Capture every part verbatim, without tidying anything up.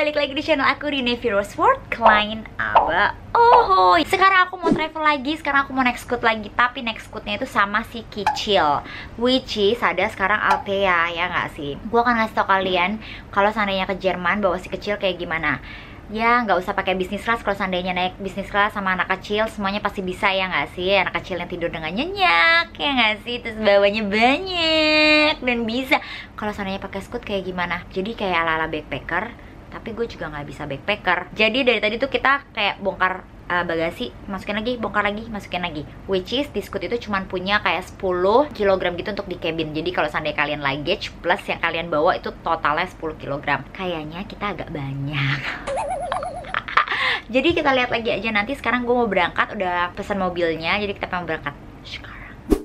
balik lagi di channel aku di Neviros World Klein Aba. Oh, sekarang aku mau travel lagi, sekarang aku mau naik Scoot lagi, tapi naik Scootnya itu sama si kecil, which is ada sekarang Altea, ya nggak sih? Gue akan ngasih tau kalian kalau seandainya ke Jerman bawa si kecil kayak gimana. Ya nggak usah pakai bisnis kelas, kalau seandainya naik bisnis kelas sama anak kecil semuanya pasti bisa, ya nggak sih? Anak kecil yang tidur dengan nyenyak, ya nggak sih? Terus bawanya banyak dan bisa. Kalau seandainya pakai Scoot kayak gimana? Jadi kayak ala-ala backpacker, tapi gue juga nggak bisa backpacker. Jadi dari tadi tuh kita kayak bongkar uh, bagasi, masukin lagi, bongkar lagi, masukin lagi. Which is di Scoot itu cuma punya kayak sepuluh kilogram gitu untuk di cabin. Jadi kalau seandainya kalian luggage plus yang kalian bawa itu totalnya sepuluh kilogram. Kayaknya kita agak banyak. Jadi kita lihat lagi aja nanti. Sekarang gue mau berangkat, udah pesan mobilnya, jadi kita mau berangkat sekarang.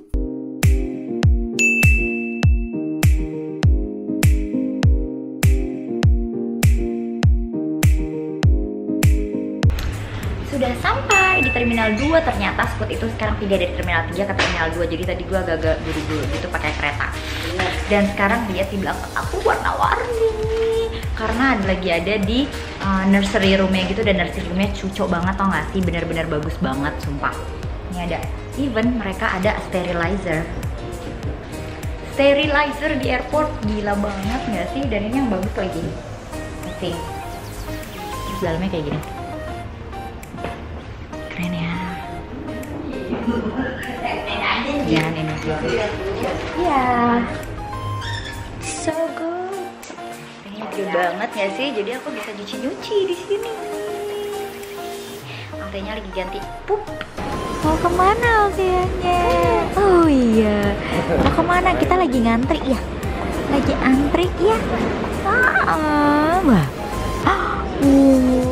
Sudah sampai di Terminal dua, ternyata Scoot itu sekarang pindah dari Terminal tiga ke Terminal dua. Jadi tadi gue agak-agak buru-buru gitu pakai kereta. Dan sekarang dia di belakang aku warna-warni. Karena ada lagi ada di uh, nursery roomnya gitu, dan nursery roomnya cucok banget, tau gak sih? Bener-bener bagus banget, sumpah. Ini ada, even mereka ada sterilizer. Sterilizer di airport, gila banget gak sih? Dan ini yang bagus lagi. Oke. Terus dalamnya kayak gini. Keren ya. Ya, ini juga. Iya. So good. Lucu banget ya sih, jadi aku bisa nyuci-nyuci di sini. Altenya lagi ganti pup. Mau kemana Alteanya? Oh iya, mau kemana? Kita lagi ngantri ya? Lagi antri ya? Ah, wah. Uh.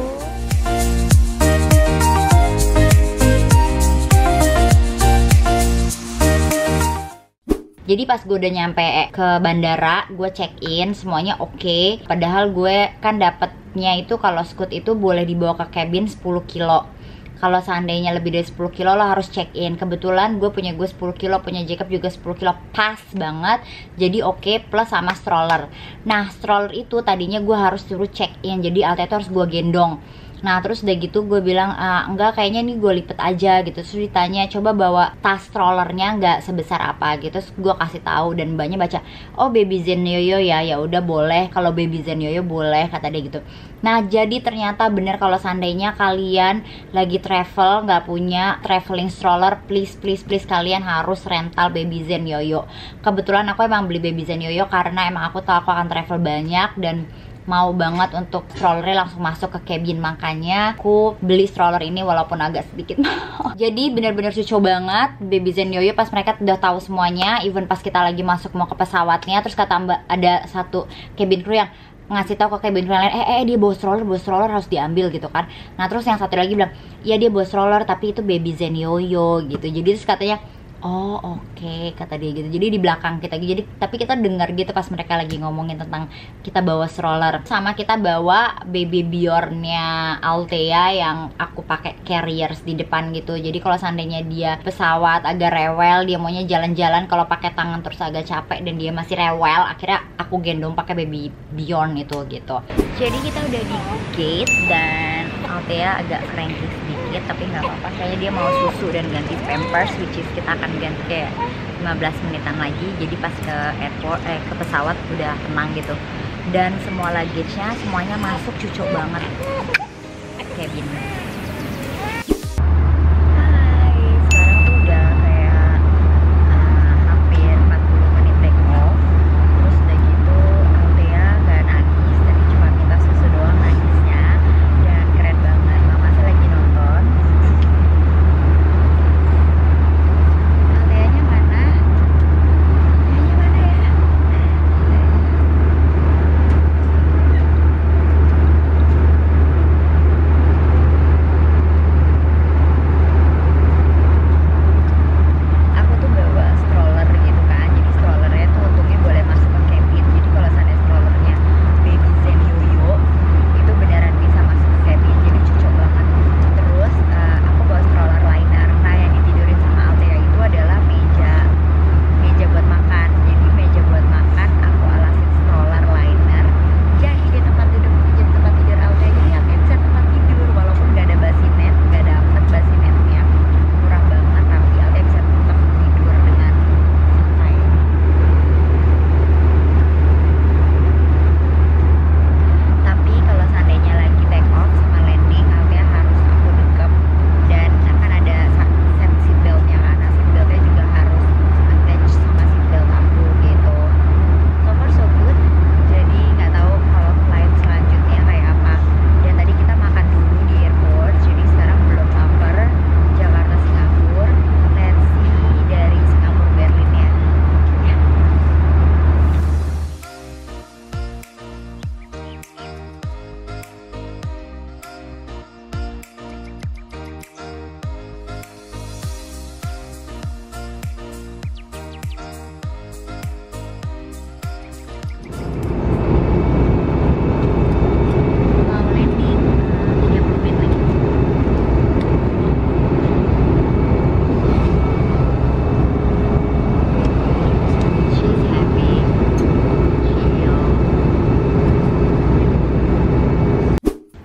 Jadi pas gue udah nyampe ke bandara, gue check in, semuanya oke. Okay. Padahal gue kan dapetnya itu kalau Scoot itu boleh dibawa ke cabin sepuluh kilo. Kalau seandainya lebih dari sepuluh kilo lo harus check in. Kebetulan gue punya gue sepuluh kilo, punya Jacob juga sepuluh kilo, pas banget. Jadi oke, okay, plus sama stroller. Nah stroller itu tadinya gue harus suruh check in, jadi Altea itu harus gue gendong. Nah terus udah gitu gue bilang, ah, enggak kayaknya nih gue lipet aja gitu. Terus ditanya coba bawa tas strollernya nggak sebesar apa gitu. Terus gue kasih tahu dan mbaknya baca, oh Baby Zen Yoyo ya, ya udah boleh, kalau Baby Zen Yoyo boleh, kata dia gitu. Nah jadi ternyata bener kalau seandainya kalian lagi travel nggak punya traveling stroller, please please please kalian harus rental Baby Zen Yoyo. Kebetulan aku emang beli Baby Zen Yoyo karena emang aku tahu aku akan travel banyak dan mau banget untuk strollernya langsung masuk ke cabin, makanya aku beli stroller ini walaupun agak sedikit mahal. Jadi bener-bener cucu banget Baby Zen Yoyo. Pas mereka udah tahu semuanya, even pas kita lagi masuk mau ke pesawatnya, terus kata mbak, ada satu cabin crew yang ngasih tahu ke cabin crew lain, eh eh dia bawa stroller, bawa stroller harus diambil gitu kan. Nah terus yang satu lagi bilang, iya dia bawa stroller tapi itu Baby Zen Yoyo gitu. Jadi terus katanya, oh oke, okay, kata dia gitu. Jadi di belakang kita gitu. Jadi tapi kita dengar gitu pas mereka lagi ngomongin tentang kita bawa stroller. Sama kita bawa baby Bjornnya Altea yang aku pakai carriers di depan gitu. Jadi kalau seandainya dia pesawat agak rewel, dia maunya jalan-jalan kalau pakai tangan terus agak capek dan dia masih rewel, akhirnya aku gendong pakai baby Bjorn itu gitu. Jadi kita udah di gate dan Altea agak cranky sedikit, tapi nggak apa-apa, kayaknya dia mau susu dan ganti pampers, which is kita akan ganti kayak lima belas menitan lagi. Jadi pas ke airport, eh ke pesawat udah tenang gitu. Dan semua luggage-nya semuanya masuk cucuk banget cabin.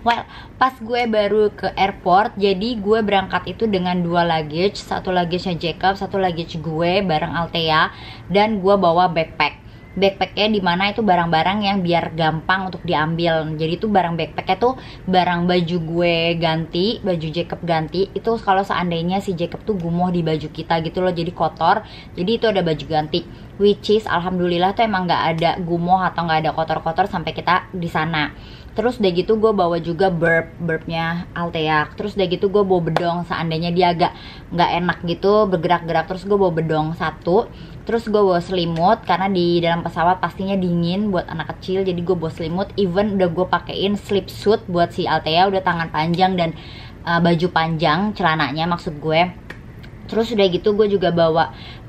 Well, pas gue baru ke airport, jadi gue berangkat itu dengan dua luggage, satu luggage-nya Jacob, satu luggage gue bareng Althea, dan gue bawa backpack. Backpacknya dimana itu barang-barang yang biar gampang untuk diambil. Jadi itu barang backpacknya tuh barang baju gue ganti, baju Jacob ganti. Itu kalau seandainya si Jacob tuh gumoh di baju kita gitu loh, jadi kotor. Jadi itu ada baju ganti. Which is alhamdulillah tuh emang nggak ada gumoh atau nggak ada kotor-kotor sampai kita di sana. Terus udah gitu gue bawa juga burp, burpnya Althea. Terus udah gitu gue bawa bedong, seandainya dia agak nggak enak gitu bergerak-gerak. Terus gue bawa bedong satu. Terus gue bawa selimut, karena di dalam pesawat pastinya dingin buat anak kecil. Jadi gue bawa selimut, even udah gue pakein slip suit buat si Althea, udah tangan panjang dan uh, baju panjang, celananya maksud gue. Terus udah gitu gue juga bawa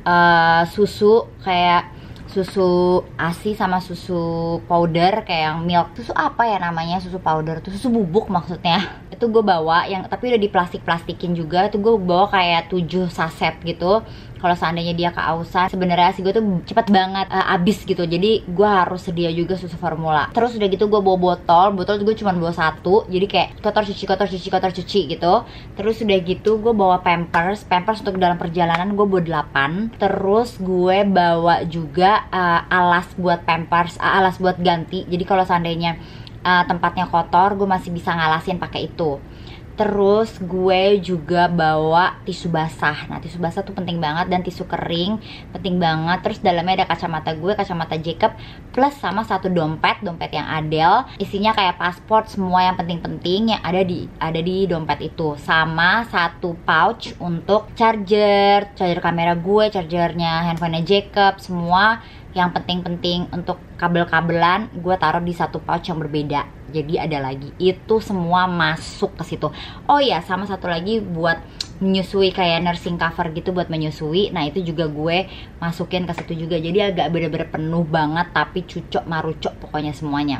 uh, susu, kayak susu A S I sama susu powder kayak yang milk. Susu apa ya namanya, susu powder tuh, susu bubuk maksudnya. Itu gue bawa yang tapi udah di plastik-plastikin juga. Itu gue bawa kayak tujuh saset gitu. Kalau seandainya dia keausan, sebenarnya sih gue tuh cepet banget uh, abis gitu. Jadi gue harus sedia juga susu formula. Terus udah gitu gue bawa botol. Botol gue cuma bawa satu. Jadi kayak kotor cuci, kotor cuci, kotor cuci gitu. Terus udah gitu gue bawa pampers. Pampers untuk dalam perjalanan gue bawa delapan. Terus gue bawa juga uh, alas buat pampers, uh, alas buat ganti. Jadi kalau seandainya uh, tempatnya kotor, gue masih bisa ngalasin pakai itu. Terus gue juga bawa tisu basah. Nah tisu basah tuh penting banget, dan tisu kering penting banget. Terus dalamnya ada kacamata gue, kacamata Jacob, plus sama satu dompet, dompet yang Adele. Isinya kayak paspor, semua yang penting-penting yang ada di ada di dompet itu. Sama satu pouch untuk charger, charger kamera gue, chargernya handphonenya Jacob, semua yang penting-penting untuk kabel-kabelan gue taruh di satu pouch yang berbeda. Jadi ada lagi, itu semua masuk ke situ. Oh ya, sama satu lagi buat menyusui, kayak nursing cover gitu buat menyusui. Nah itu juga gue masukin ke situ juga. Jadi agak bener-bener penuh banget, tapi cucok marucok pokoknya semuanya.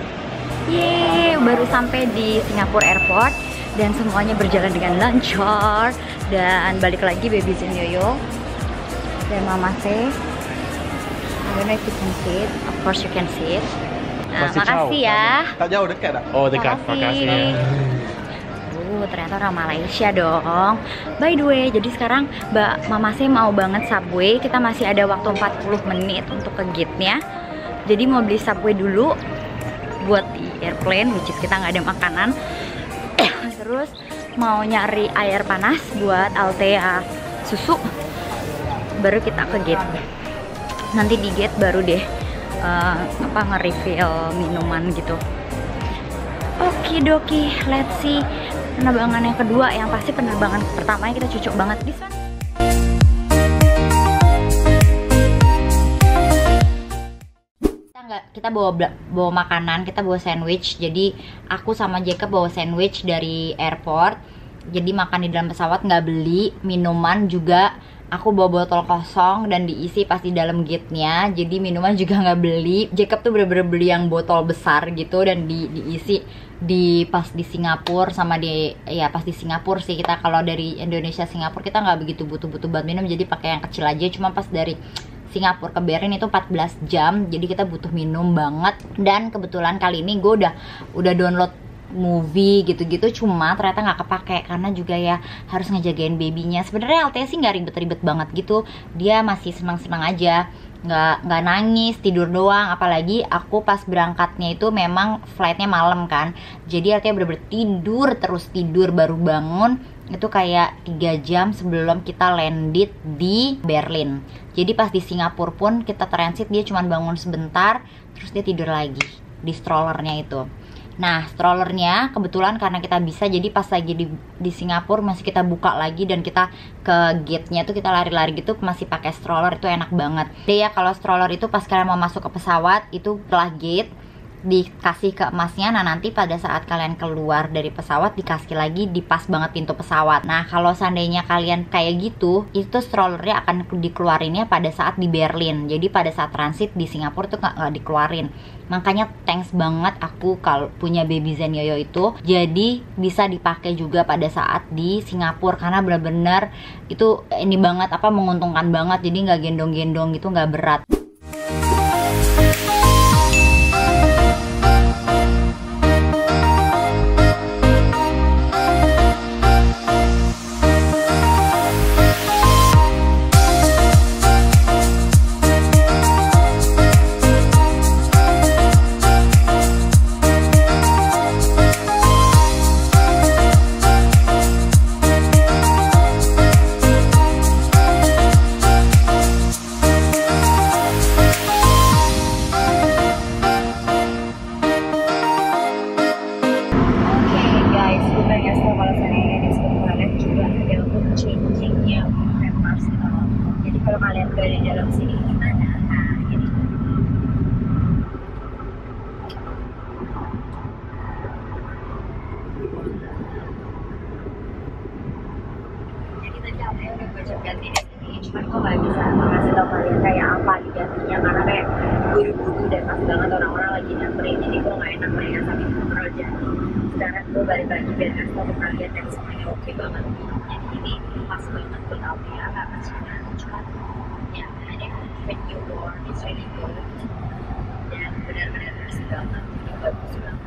Yeay, baru sampai di Singapore Airport dan semuanya berjalan dengan lancar. Dan balik lagi baby Zen Yoyo dan Mama Say. I don't know if you can see it. Of course you can see it. Nah, Masih makasih jauh, ya. Tak jauh, dekat tak? Oh dekat, makasih, makasih. Uh, ternyata orang Malaysia dong. By the way, jadi sekarang Mbak Mama saya mau banget Subway. Kita masih ada waktu empat puluh menit untuk ke gate-nya. Jadi mau beli Subway dulu buat di airplane, which is kita nggak ada makanan. Terus mau nyari air panas buat Althea susu. Baru kita ke gate. Nanti di gate baru deh uh, apa nge-refill minuman gitu. Oke doki, let's see penerbangan yang kedua. Yang pasti penerbangan pertamanya kita cocok banget di sana. Kita nggak, kita bawa bawa makanan, kita bawa sandwich. Jadi aku sama Jacob bawa sandwich dari airport. Jadi makan di dalam pesawat, nggak beli. Minuman juga aku bawa botol kosong dan diisi pas di dalam gate-nya. Jadi minuman juga nggak beli. Jacob tuh bener-bener beli yang botol besar gitu dan di, diisi di pas di Singapura sama di ya pas di Singapura sih. Kita kalau dari Indonesia Singapura kita nggak begitu butuh-butuh buat minum, jadi pakai yang kecil aja. Cuma pas dari Singapura ke Berlin itu empat belas jam, jadi kita butuh minum banget. Dan kebetulan kali ini gue udah udah download movie gitu-gitu, cuma ternyata nggak kepake karena juga ya harus ngejagain babynya. Sebenarnya Althea sih nggak ribet-ribet banget gitu, dia masih senang-senang aja, nggak nggak nangis, tidur doang. Apalagi aku pas berangkatnya itu memang flightnya malam kan, jadi Althea bener-bener tidur terus tidur, baru bangun itu kayak tiga jam sebelum kita landed di Berlin. Jadi pas di Singapura pun kita transit, dia cuma bangun sebentar terus dia tidur lagi di strollernya itu. Nah strollernya kebetulan karena kita bisa, jadi pas lagi di, di Singapura masih kita buka lagi dan kita ke gate-nya tuh kita lari-lari gitu masih pakai stroller, itu enak banget. Jadi ya kalau stroller itu pas kalian mau masuk ke pesawat itu setelah gate dikasih ke emasnya. Nah nanti pada saat kalian keluar dari pesawat dikasih lagi di pas banget pintu pesawat. Nah kalau seandainya kalian kayak gitu, itu strollernya akan dikeluarinnya pada saat di Berlin. Jadi pada saat transit di Singapura tuh nggak nggak dikeluarin. Makanya thanks banget aku kalau punya baby Zen Yoyo itu, jadi bisa dipakai juga pada saat di Singapura karena bener-bener itu ini banget apa menguntungkan banget. Jadi nggak gendong-gendong gitu, nggak berat. sekarang gue balik lagi biar kasih tau ke kalian dan semuanya oke banget. Jadi ini pas banget buat Althea karena sebenarnya cuma ya hanya fit you more, it's really good dan benar-benar bersih banget, ini bagus banget.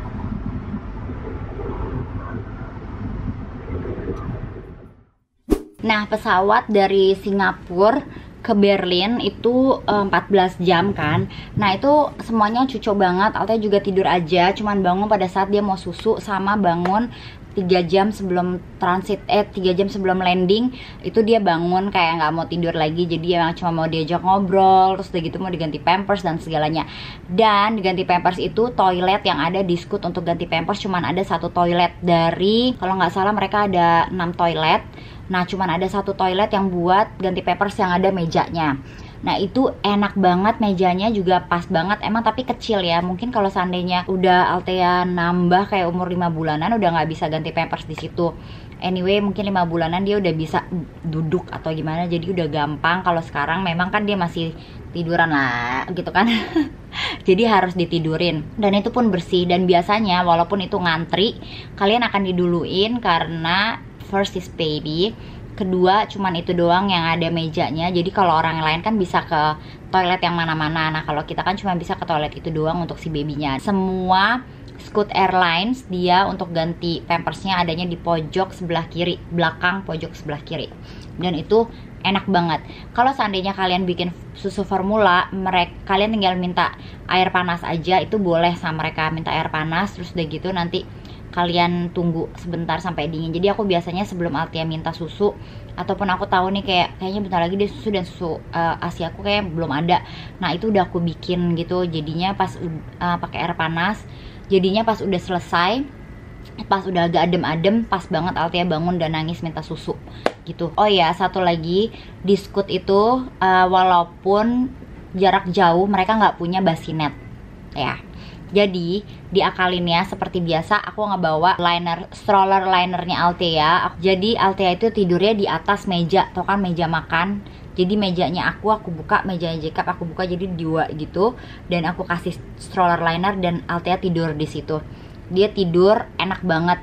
Nah, pesawat dari Singapura ke Berlin itu empat belas jam kan. Nah, itu semuanya cucok banget. Althea juga tidur aja, cuman bangun pada saat dia mau susu sama bangun tiga jam sebelum transit, eh tiga jam sebelum landing itu dia bangun kayak nggak mau tidur lagi. Jadi emang cuma mau diajak ngobrol, terus udah gitu mau diganti pampers dan segalanya. Dan diganti pampers itu toilet yang ada di Scoot untuk ganti pampers cuman ada satu toilet dari, kalau nggak salah mereka ada enam toilet. Nah, cuman ada satu toilet yang buat ganti pampers yang ada mejanya. Nah, itu enak banget, mejanya juga pas banget. Emang tapi kecil ya. Mungkin kalau seandainya udah Althea nambah kayak umur lima bulanan udah nggak bisa ganti pampers di situ. Anyway, mungkin lima bulanan dia udah bisa duduk atau gimana, jadi udah gampang. Kalau sekarang memang kan dia masih tiduran lah gitu kan. Jadi harus ditidurin. Dan itu pun bersih, dan biasanya walaupun itu ngantri, kalian akan diduluin karena first is baby, kedua cuman itu doang yang ada mejanya. Jadi kalau orang lain kan bisa ke toilet yang mana-mana. Nah, kalau kita kan cuma bisa ke toilet itu doang untuk si babynya. Semua Scoot Airlines dia untuk ganti pampersnya adanya di pojok sebelah kiri, belakang pojok sebelah kiri. Dan itu enak banget. Kalau seandainya kalian bikin susu formula, mereka kalian tinggal minta air panas aja, itu boleh sama mereka, minta air panas. Terus udah gitu nanti kalian tunggu sebentar sampai dingin. Jadi aku biasanya sebelum Althea minta susu, ataupun aku tahu nih kayak kayaknya bentar lagi dia susu, dan susu uh, asi aku kayak belum ada, nah itu udah aku bikin gitu. Jadinya pas uh, pakai air panas, jadinya pas udah selesai, pas udah agak adem-adem, pas banget Althea bangun dan nangis minta susu gitu. Oh ya, satu lagi, di Scoot itu uh, walaupun jarak jauh mereka nggak punya bassinet ya. Jadi diakalinnya seperti biasa, aku ngebawa liner, stroller linernya Althea. Jadi Althea itu tidurnya di atas meja, tau kan meja makan. Jadi mejanya aku, aku buka, mejanya Jacob aku buka, jadi dua gitu. Dan aku kasih stroller liner dan Althea tidur di situ. Dia tidur enak banget.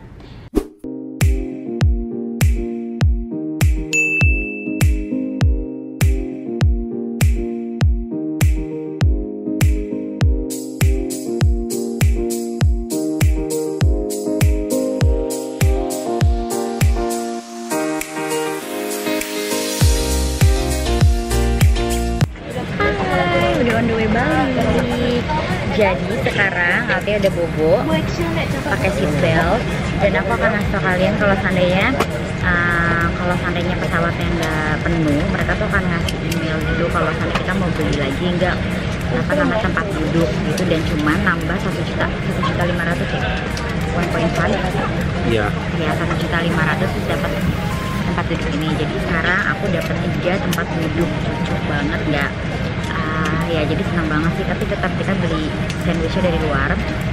Jadi sekarang Althea udah bobo, pakai seatbelt, dan aku akan ngasih tau kalian kalau seandainya uh, kalau seandainya pesawatnya nggak penuh, mereka tuh akan ngasih email dulu kalau seandainya kita mau beli lagi nggak apa sama tempat duduk gitu, dan cuman nambah satu juta satu juta lima ratus ya, one point five Iya. Ya satu juta lima ratus terus dapat tempat duduk ini. Jadi sekarang aku dapat tiga tempat duduk, cocok banget ya. Ya jadi senang banget sih, tapi tetap kita beli sandwichnya dari luar.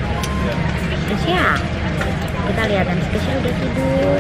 Terus ya kita lihat, dan spesial udah tidur.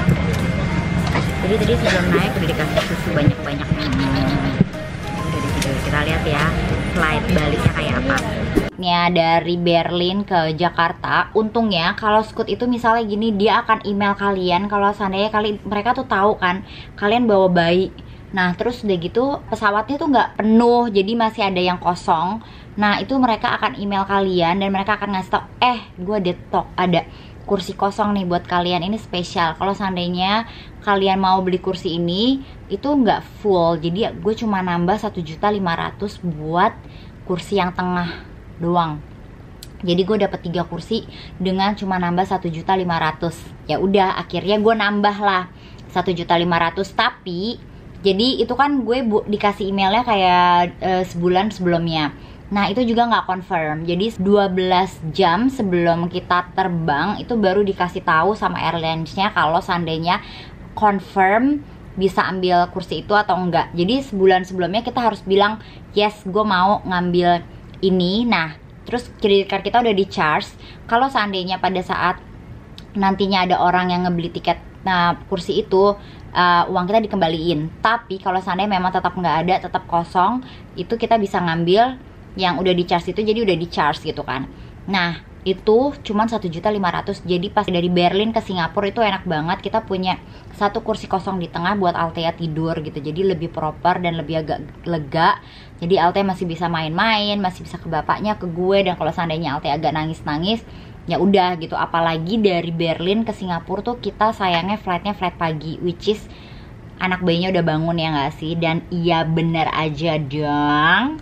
Jadi tadi sebelum naik udah dikasih susu banyak-banyak. hmm. Udah tidur. Kita lihat ya flight baliknya kayak apa. Ya, dari Berlin ke Jakarta, untungnya kalau Scoot itu misalnya gini, dia akan email kalian kalau seandainya kali mereka tuh tahu kan kalian bawa bayi. Nah, terus udah gitu pesawatnya tuh nggak penuh, jadi masih ada yang kosong. Nah, itu mereka akan email kalian dan mereka akan ngasih tau, eh gue ada tok, ada kursi kosong nih buat kalian, ini spesial. Kalau seandainya kalian mau beli kursi ini, itu nggak full, jadi gue cuma nambah satu juta lima ratus buat kursi yang tengah doang. Jadi gue dapet tiga kursi dengan cuma nambah satu juta lima ratus. Ya udah, akhirnya gue nambah lah satu juta lima ratus, tapi jadi itu kan gue bu, dikasih emailnya kayak uh, sebulan sebelumnya. Nah, itu juga nggak confirm. Jadi dua belas jam sebelum kita terbang itu baru dikasih tahu sama airlines-nya kalau seandainya confirm bisa ambil kursi itu atau enggak. Jadi sebulan sebelumnya kita harus bilang, yes gue mau ngambil ini. Nah, terus credit card kita udah di charge. Kalau seandainya pada saat nantinya ada orang yang ngebeli tiket nah kursi itu, uh, uang kita dikembaliin. Tapi kalau seandainya memang tetap nggak ada, tetap kosong, itu kita bisa ngambil yang udah di charge itu, jadi udah di charge gitu kan. Nah, itu cuman satu juta lima ratus ribu. Jadi pas dari Berlin ke Singapura itu enak banget, kita punya satu kursi kosong di tengah buat Althea tidur gitu, jadi lebih proper dan lebih agak lega. Jadi Althea masih bisa main-main, masih bisa ke bapaknya, ke gue, dan kalau seandainya Althea agak nangis-nangis ya udah gitu. Apalagi dari Berlin ke Singapura tuh kita sayangnya flightnya flight pagi, which is anak bayinya udah bangun ya nggak sih? Dan iya bener aja dong.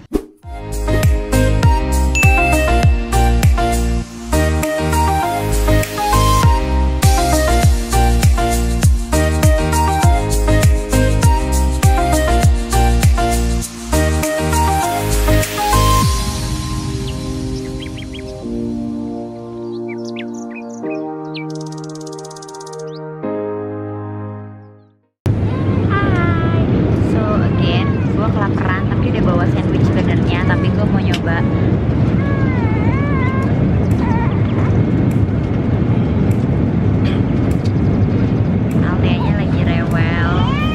Kelaparan, tapi udah bawa sandwich sebenarnya, tapi gue mau nyoba. Althea-nya lagi rewel.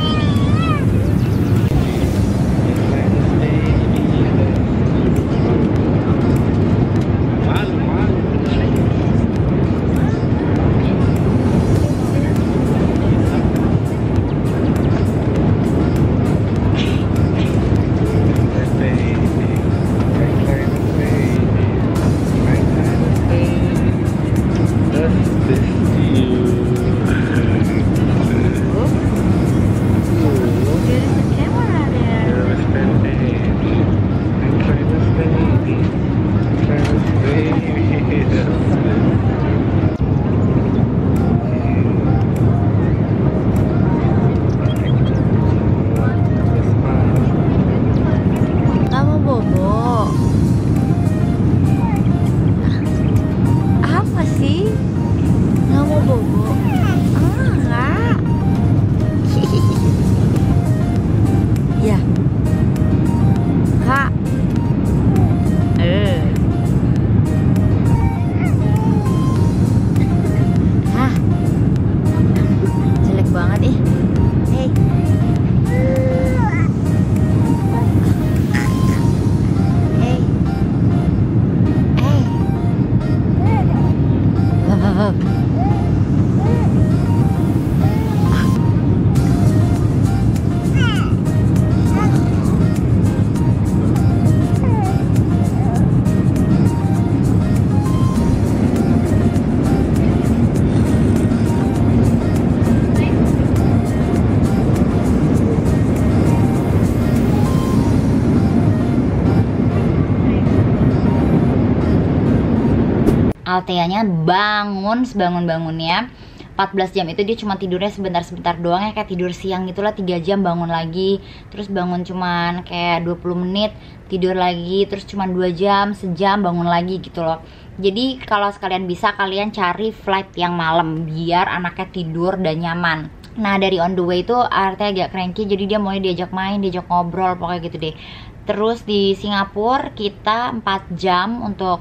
Althea-nya bangun sebangun-bangunnya. Empat belas jam itu dia cuma tidurnya sebentar-sebentar doang ya, kayak tidur siang gitulah, tiga jam bangun lagi, terus bangun cuman kayak dua puluh menit, tidur lagi, terus cuman dua jam, sejam, bangun lagi gitu loh. Jadi kalau sekalian bisa kalian cari flight yang malam biar anaknya tidur dan nyaman. Nah dari on the way itu Althea agak cranky, jadi dia mau diajak main, diajak ngobrol, pokoknya gitu deh. Terus di Singapura kita empat jam untuk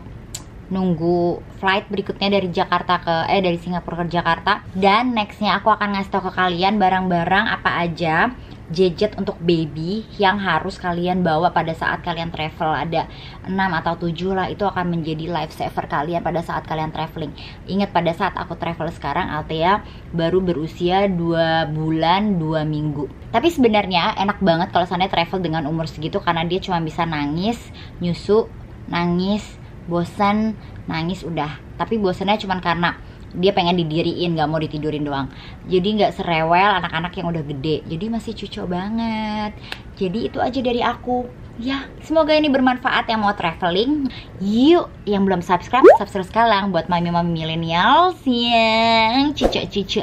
nunggu flight berikutnya dari Jakarta ke eh dari Singapura ke Jakarta. Dan nextnya aku akan ngasih tau ke kalian barang-barang apa aja gadget untuk baby yang harus kalian bawa pada saat kalian travel. Ada enam atau tujuh lah, itu akan menjadi lifesaver kalian pada saat kalian traveling. Ingat pada saat aku travel sekarang Althea baru berusia dua bulan dua minggu. Tapi sebenarnya enak banget kalau seandainya travel dengan umur segitu, karena dia cuma bisa nangis, nyusu, nangis, bosan, nangis, udah. Tapi bosannya cuma karena dia pengen didiriin, gak mau ditidurin doang. Jadi gak serewel anak-anak yang udah gede. Jadi masih cucu banget. Jadi itu aja dari aku. Ya, semoga ini bermanfaat yang mau traveling. Yuk, yang belum subscribe, subscribe sekarang buat mami-mami millennials yang cucu-cucu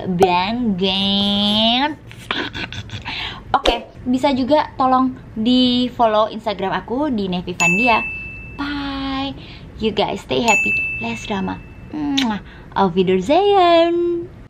banget. Oke, bisa juga tolong di follow Instagram aku di Nevi Vandia. Bye. You guys stay happy. Less drama. Auf Wiedersehen.